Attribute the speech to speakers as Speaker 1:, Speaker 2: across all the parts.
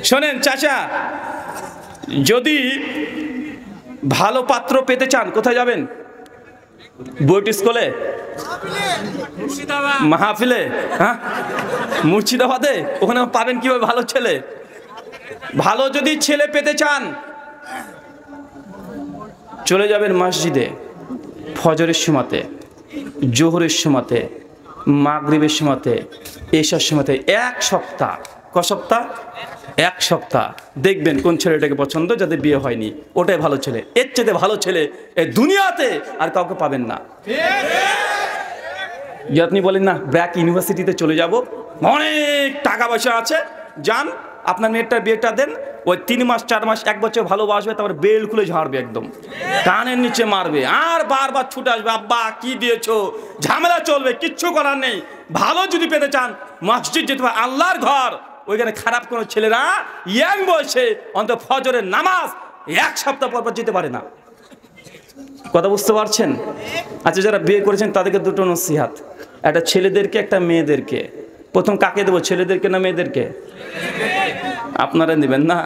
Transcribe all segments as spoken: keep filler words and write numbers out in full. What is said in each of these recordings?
Speaker 1: শোনেন চাচা, যদি ভালো পাত্র পেতে চান কোথায় যাবেন? বুয়েট স্কুলে, মাহফিলে, হ্যাঁ মুর্শিদাবাদে, ওখানে পাবেন কিভাবে ভালো ছেলে? ভালো যদি ছেলে পেতে চান চলে যাবেন মসজিদে, ফজরের সময়তে, জোহরের সময়তে, মাগরিবের সময়তে, এশার সময়তে, এক সপ্তাহ। ক সপ্তাহ? এক সপ্তাহ দেখবেন কোন ছেলেটাকে পছন্দ, যাদের বিয়ে হয়নি, ওটাই ভালো ছেলে। এর চেয়ে ভালো ছেলে এই দুনিয়াতে আর কাউকে পাবেন না। যে আপনি বলেন না ব্র্যাক ইউনিভার্সিটিতে চলে যাব, অনেক টাকা পয়সা আছে, যান আপনার মেয়েটার বিয়েটা দেন, ওই তিন মাস চার মাস এক বছর ভালোবাসবে, তারপর বেল খুলে ঝাড়বে, একদম কানের নিচে মারবে, আর বারবার ছুটে আসবে, আব্বা কি দিয়েছো, ঝামেলা চলবে, কিচ্ছু করার নেই। ভালো যদি পেতে চান মসজিদ যেতে হবে, আল্লাহর ঘর, ওইখানে খারাপ কোনো ছেলেরা ইয়াং বয়সে অন্তত ফজরের নামাজ এক সপ্তাহ পর পর যেতে পারে না। কথা বুঝতে পারছেন? আচ্ছা, যারা বিয়ে করেছেন তাদেরকে দুটো নসিহাত, একটা ছেলেদেরকে একটা মেয়েদেরকে। প্রথম কাকে দেবো, ছেলেদেরকে না মেয়েদেরকে? আপনারা নেবেন না।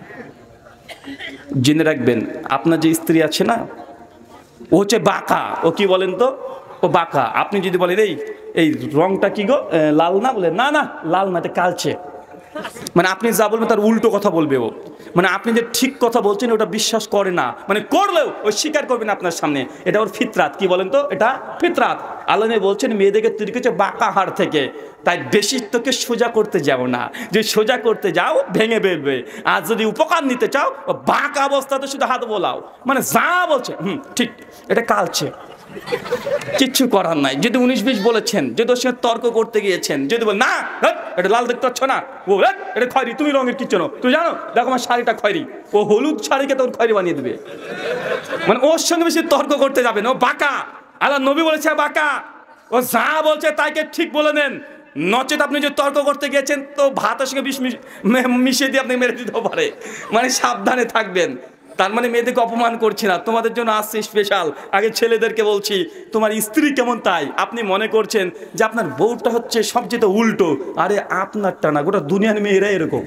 Speaker 1: জেনে রাখবেন আপনার যে স্ত্রী আছে না, ও হচ্ছে বাঁকা। ও কি বলেন তো? ও বাঁকা। আপনি যদি বলেন এই এই রংটা কি গো, লাল না, বলে না না লাল না, এটা কালচে, মানে আপনি যা বলবেন তার উল্টো কথা বলবে ও, মানে আপনি যে ঠিক কথা বলছেন ওটা বিশ্বাস করে না, মানে করলেও ওই স্বীকার করবেন আপনার সামনে। এটা ওর ফিতরাত। কি বলেন তো? এটা ফিতরাত। আল্লাহ বলছেন মেয়েদেরকে তৈরি করছে বাঁকা হাড় থেকে, তাই বেশি তোকে সোজা করতে যাও না, যে সোজা করতে যাও ভেঙে বেরবে। আর যদি উপকার নিতে চাও বাঁকা অবস্থাতে শুধু হাত বোলাও, মানে যা বলছে হুম ঠিক, এটা কালচে, কিচ্ছু করার নাই। যদি উনিশ বিশ বলেছেন, যদি ওর সঙ্গে তর্ক করতে গিয়েছেন, যদি বল না এটা লাল দেখতে পাচ্ছ না, ও এটা খয়রি, তুমি রঙের কিচ্ছু নো, তুই জানো দেখো আমার শাড়িটা খয়রি, ও হলুদ শাড়িকে তোর খয়রি বানিয়ে দেবে। মানে ওর সঙ্গে বেশি তর্ক করতে যাবেন, ও বাঁকা। আল্লাহ নবী বলেছে বাঁকা, ও যা বলছে তাইকে ঠিক বলে নেন, নচেত আপনি যে তর্ক করতে গিয়েছেন তো ভাতের সঙ্গে বিষ মিশিয়ে দিয়ে আপনি মেরে দিতে পারে। মানে সাবধানে থাকবেন। তার মানে মেয়েদেরকে অপমান করছি না, তোমাদের জন্য আসছে স্পেশাল। আগে ছেলেদেরকে বলছি, তোমার স্ত্রী কেমন তাই আপনি মনে করছেন যে আপনার বউটা হচ্ছে সবচেয়ে উল্টো, আরে আপনারটা না, গোটা দুনিয়ার মেয়েরা এরকম।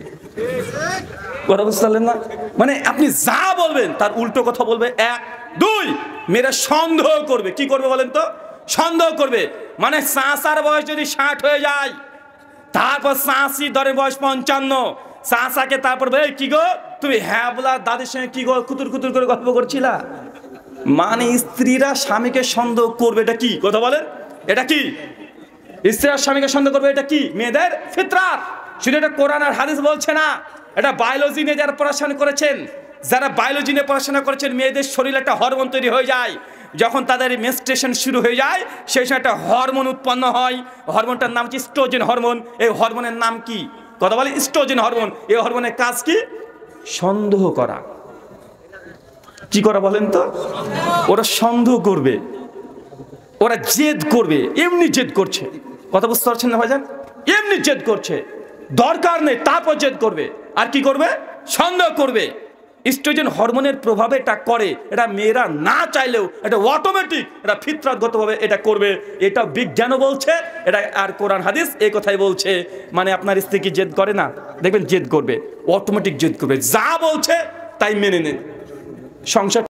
Speaker 1: কথা বুঝতে পারলেন না? মানে আপনি যা বলবেন তার উল্টো কথা বলবে। এক দুই, মেয়েরা সন্দেহ করবে। কি করবে বলেন তো? সন্দেহ করবে। মানে চাচার বয়স যদি ষাট হয়ে যায়, তারপর চাষি দরের বয়স পঞ্চান্ন, চাচাকে তারপর ভাই কি গো তুমি হ্যাঁ বলা দাদির সঙ্গে কি গো কুতুর কুতুর করে গল্প করছিলা। মানে স্ত্রীরা স্বামীকে সন্দেহ করবে। এটা কি কথা বলেন? এটা কি স্ত্রীরা স্বামীকে সন্দেহ করবে? এটা কি? মেয়েদের ফিতরাত। শুধু এটা কোরআন আর হাদিস বলছে না, এটা বায়োলজি নিয়ে যারা পড়াশোনা করেছেন, যারা বায়োলজি নিয়ে পড়াশোনা করেছেন, মেয়েদের শরীরে একটা হরমোন তৈরি হয়ে যায়। যখন তাদের মেনস্ট্রুয়েশন শুরু হয়ে যায় সেই সময় একটা হরমোন উৎপন্ন হয়, হরমোনটার নাম হচ্ছে ইস্ট্রোজেন হরমোন। এই হরমোনের নাম কি কথা বলে? Estrogen hormone. এই হরমোনের কাজ কি? সন্দেহ করা। কি করা বলেন তো? ওরা সন্দেহ করবে, ওরা জেদ করবে, এমনি জেদ করছে। কথা বুঝতে পারছেন না ভাইজান? এমনি জেদ করছে, দরকার নেই, তারপর জেদ করবে। আর কি করবে? সন্দেহ করবে। ইস্ট্রোজেন হরমোনের প্রভাবে এটা করে, এটা মেয়েরা না চাইলেও এটা অটোমেটিক, এটা ফিতরাতগতভাবে এটা করবে। এটা বিজ্ঞানও বলছে, এটা আর কোরআন হাদিস এই কথাই বলছে। মানে আপনার স্ত্রী কি জেদ করে না? দেখবেন জেদ করবে, অটোমেটিক জেদ করবে, যা বলছে তাই মেনে নেন। সংসার